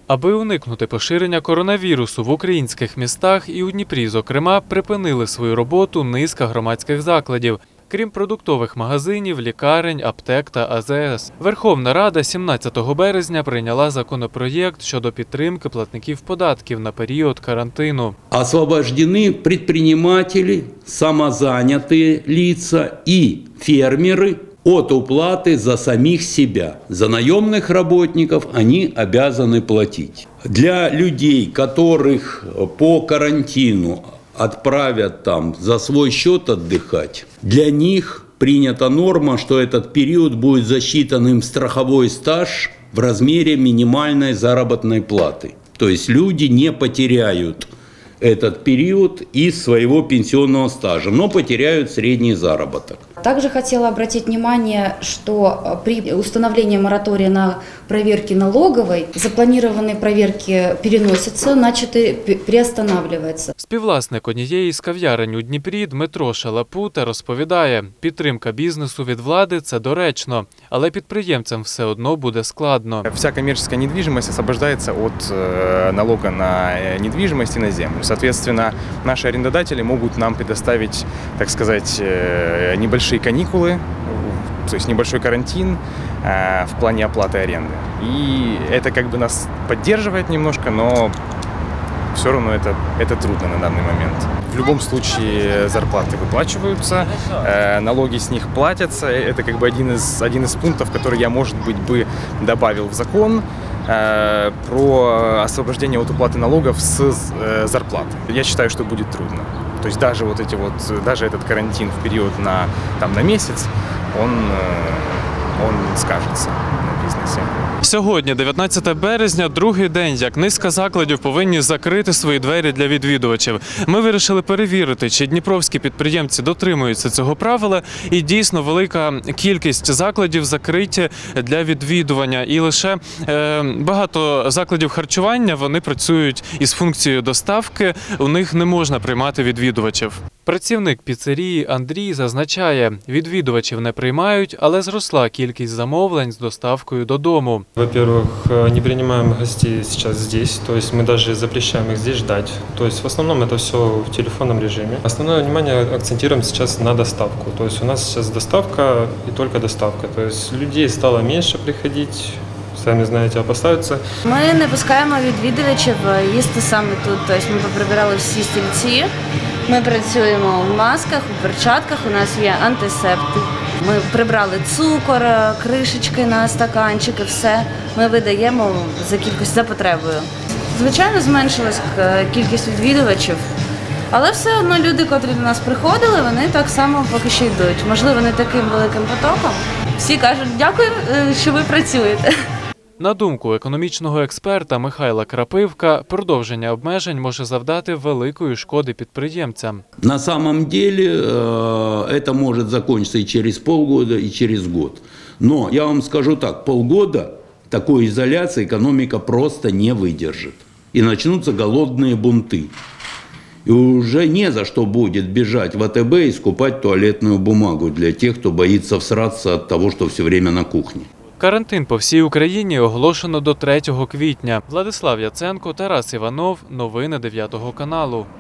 Аби уникнути поширення коронавірусу в українських містах і у Дніпрі, зокрема, припинили свою роботу низка громадських закладів. Крім продуктових магазинів, лікарень, аптек та АЗС. Верховна Рада 17 березня прийняла законопроєкт щодо підтримки платників податків на період карантину. Освобождены предприниматели, самозанятые лица и фермеры от уплаты за самих себя. За наемных работников они обязаны платить. Для людей, которых по карантину отправят там за свой счет отдыхать, для них принята норма, что этот период будет засчитан им страховой стаж в размере минимальной заработной платы. То есть люди не потеряют этот период из своего пенсионного стажа, но потеряют средний заработок. Также хотела обратить внимание, что при установлении моратория на проверки налоговой запланированные проверки переносятся, начатые приостанавливаются. Співвласник однієї з кав'ярень у Дніпрі Дмитро Шалапута розповідає, підтримка бізнесу від влади – це доречно, але підприємцям все одно буде складно. Вся коммерческая недвижимость освобождается от налога на недвижимость и на землю. Соответственно, наши арендодатели могут нам предоставить, так сказать, небольшие каникулы, то есть небольшой карантин в плане оплаты аренды. И это как бы нас поддерживает немножко, но все равно это трудно на данный момент. В любом случае зарплаты выплачиваются, налоги с них платятся. Это как бы один из пунктов, который я, может быть, бы добавил в закон про освобождение от уплаты налогов с зарплаты. Я считаю, что будет трудно. То есть даже даже этот карантин в период на месяц, он скажется на бизнесе. Сьогодні, 19 березня, другий день, як низка закладів повинні закрити свої двері для відвідувачів. Ми вирішили перевірити, чи дніпровські підприємці дотримуються цього правила. І дійсно велика кількість закладів закриті для відвідування. І лише багато закладів харчування, вони працюють із функцією доставки, у них не можна приймати відвідувачів. Працівник піцерії Андрій зазначає, відвідувачів не приймають, але зросла кількість замовлень з доставкою додому. Во-первых, не принимаем гостей сейчас здесь, то есть мы даже запрещаем их здесь ждать. То есть в основном это все в телефонном режиме. Основное внимание акцентируем сейчас на доставку. То есть у нас сейчас доставка и только доставка. То есть людей стало меньше приходить. Самі знаєте, опасаються. Ми не пускаємо відвідувачів їсти саме тут. Тобто ми поприбирали всі стільці, ми працюємо в масках, у перчатках, у нас є антисептик. Ми прибрали цукор, кришечки на стаканчики, все. Ми видаємо за потребою. Звичайно, зменшилась кількість відвідувачів, але все одно люди, котрі до нас приходили, вони так само поки що йдуть. Можливо, не таким великим потоком. Всі кажуть, дякую, що ви працюєте. На думку економічного експерта Михайла Крапивка, продовження обмежень може завдати великої шкоди підприємцям. На самом деле это может закончиться и через полгода, и через год. Но я вам скажу так, полгода такой изоляции экономика просто не выдержит. И начнутся голодные бунты. И уже не за что будет бежать в АТБ и скупать туалетную бумагу для тех, кто боится всраться от того, что все время на кухне. Карантин по всій Україні оголошено до 3 квітня. Владислав Яценко, Тарас Іванов. Новини 9 каналу.